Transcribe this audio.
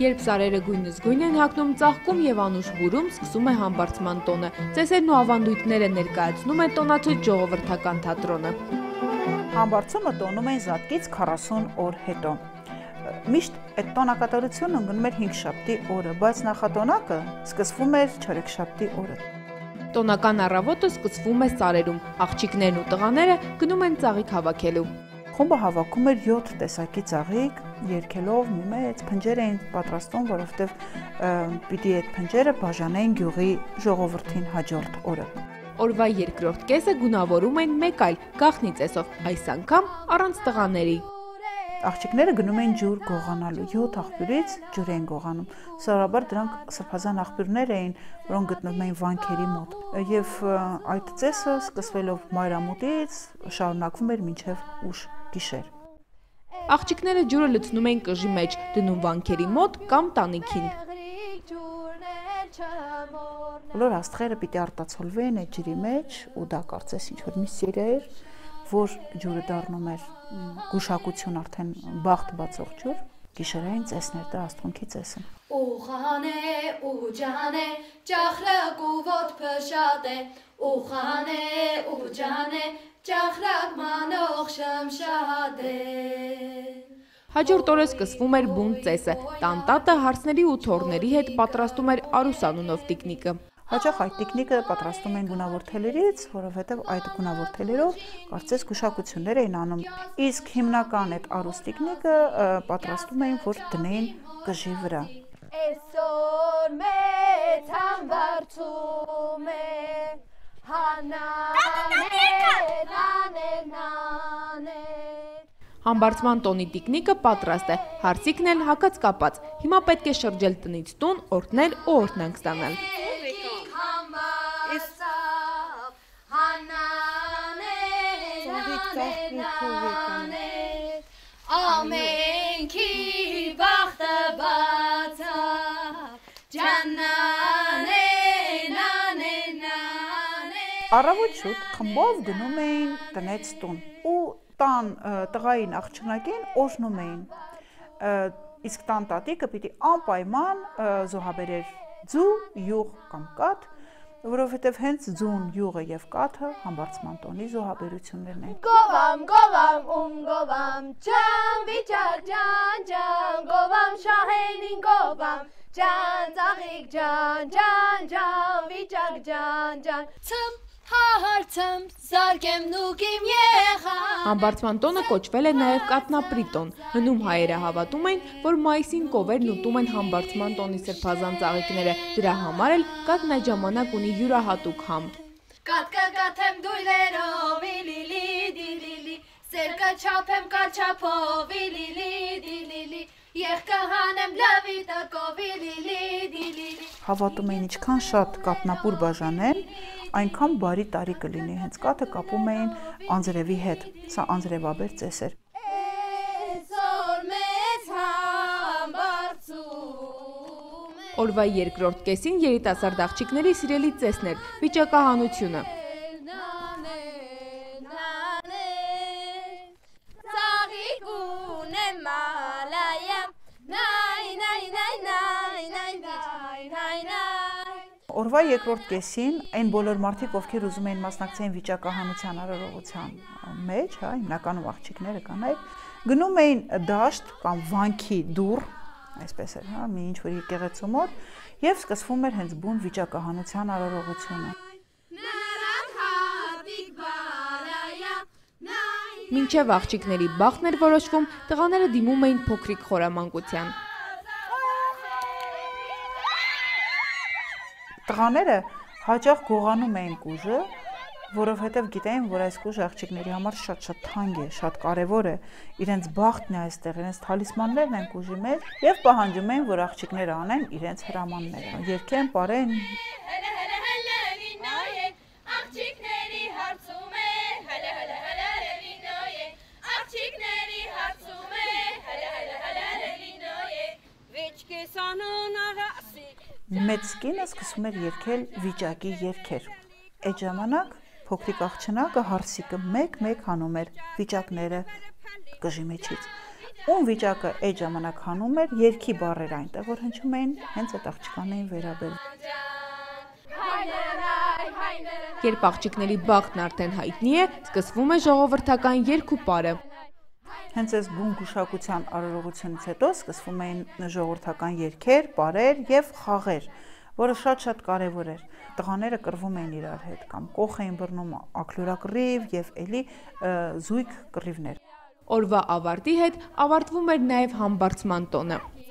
Երբ սարերը գույնզգույն են հագնում ծաղկում և անուշ բուրում, սկսում է համբարձման տոնը։ Ծեսերն ու ավանդույթները ներկայացնում է տոնացույց ժողովրդական թատրոնը։ Համբարձումը տոնում են զատկից 40 օր հետո։ Միշտ այդ տոնակատարությունը ընկնում էր 5շաբթի օրը, բայց նախատոնակը սկսվում էր չորեքշաբթի օրը։ Տոնական առավոտը սկսվում է սարերում, աղջիկներն ու տղաները գնում են ծաղիկ հավաքելու։ Խումբը հավաքում էր 7 տեսակի ծաղիկ, երգելով մի մեծ փնջեր էին պատրաստում, որովհետև պիտի այդ փնջերը բաժանեն գյուղի ժողովրդին հաջորդ օրը։ Օրվա երկրորդ կեսը գունավորում են մեկ այլ գաղտնի ծեսով, այս անգամ առանց տղաների։ Աղջիկները գնում են ջուր գողանալու, 7 աղբյուրից ջուր են գողանում։ Սովորաբար դրանք սրբազան աղբյուրներ էին, որոնք գտնվում էին վանքերի մոտ։ Եվ այդ ծեսը սկսվելով մայրամուտից շարունակվում էր մինչև ուշ գիշեր։ Աղջիկները ջուրը լցնում են կժի մեջ, դնում վանքերի մոտ կամ տանիքին։ Բոլոր աստղերը պիտի արտացոլվեն այդ ջրի մեջ, ու դա կարծես ինչ-որ մի սեր էր, որ ջուրը դառնում էր գուշակություն, արդեն բախտ բացող ջուր, գիշերային ծեսներ, դա աստղունքի ծեսը։ Ուղանե ու ջանե, ճախրակ ու ոտ փշատե, ուղանե ու ջանե, ճախրակ մանող շմշադե։ Հաջորդ օրը սկսվում էր բուն ծեսը, տանտատը հարսների ու թոռների հետ պատրաստում էր Արուս անունով տիկնիկը։ Հաճախ այդ տիկնիկը պատրաստում են գունավոր թելերից, որովհետև այդ գունավոր թելերով կարծես գուշակություններ էին անում։ Իսկ հիմնական այդ Արուս տիկնիկը պատրաստում էին, որ դնեն կժի վրա։ Այսօր մեծ համբարձում է, Համբարձման տոնի տիկնիկը պատրաստ է, հարսիկն էլ հակած կապած, հիմա պետք է շրջել տնից տուն, օրհնել ու օրհնանք ստանալ։ Ամենքի բախտը բացա, Առավոտ շուտ խմբով գնում էին տնեց տուն ու տան տղային աղջնակին օրհնում էին, իսկ տան տատիկը պիտի անպայման զոհաբերեր ձու, յուղ կամ կաթ, որովհետև հենց ձուն, յուղը և կաթը համբարձման տոնի զոհաբերություններն են։ Գովամ, գովամ, գովամ, ջան, վիճակ, ջան, ջան, գովամ, շահենին գովամ, ջան, ծաղիկ, ջան, ջան, ջան, վիճակ, ջան, ջան, ցմ, հարցմ, զարգեմ նուկիմ եղա։ Համբարձման տոնը կոչվել է նաև կատնապրիտոն։ Հնում հայերը հավատում են, որ մայիսին կովերն ուտում են համբարձման տոնի սրբազան ծաղիկները, դրա համար էլ կատն այդ ժամանակ ունի յուրահատուկ համ։ Կատկը կաթեմ դույլերով, իլիլի, դիլիլի, սերկը չապեմ կարչապով, իլիլի, դիլիլի, եղկը հանեմ լավի տակով, իլիլի, դիլիլի։ Հավատում էին ինչքան շատ կատնապուր բաժանեն, այնքան բարի տարի կլինի, հենց կաթը կապում էին անձրևի հետ, սա անձրևաբեր ծես էր։ Օրվա երկրորդ կեսին երիտասարդ աղջիկների սիրելի ծեսն էր, վիճակահանությունը։ Օրվա երկրորդ կեսին այն բոլոր մարդիկ, ովքեր ուզում էին մասնակցեն վիճակահանության արարողության մեջ, հիմնականում աղջիկները կանայք, գնում էին դաշտ կամ վանքի դուռ, այսպես էր, մի ինչ-որ եկեղեցու մոտ, եւ սկսվում էր հենց բուն վիճակահանության արարողությունը։ Մինչև աղջիկների բախտն էր որոշվում, տղաները դիմում էին փոքրիկ խորամանկության։ Տղաները հաճախ գողանում էին կուժը, որովհետև գիտեին, որ այս կուժը աղջիկների համար շատ թանկ է, շատ կարևոր է, իրենց բախտն է այստեղ, իրենց թալիսմաններն են կուժի մեջ եւ պահանջում էին, որ աղջիկները անեն իրենց հրամանները, երգեն, պարեն։ Մեծ կինը սկսում էր երգել վիճակի երգեր։ Այդ ժամանակ փոքրիկ աղջնակը հարսիկը մեկ-մեկ հանում էր վիճակները կժի մեջից։ ում վիճակը այդ ժամանակ հանում էր երգի բառեր այնտեղ որ հնչում էին հենց այդ աղջկանն էին վերաբերում Երբ աղջիկների բախտն արդեն հայտնի է, սկսվում է ժողովրդական երգուպարը։ Հենց այս բուն գուշակության արարողությունից հետո սկսվում էին ժողովրդական երգեր, պարեր եւ խաղեր, որը շատ կարեւոր էր։ Տղաները կռվում էին իրար հետ կամ կոխ էին բռնում ակլորակռիվ եւ էլի զույգ կռիվներ։ Օրվա ավարտի հետ ավարտվում էր նաև համբարձման տոնը։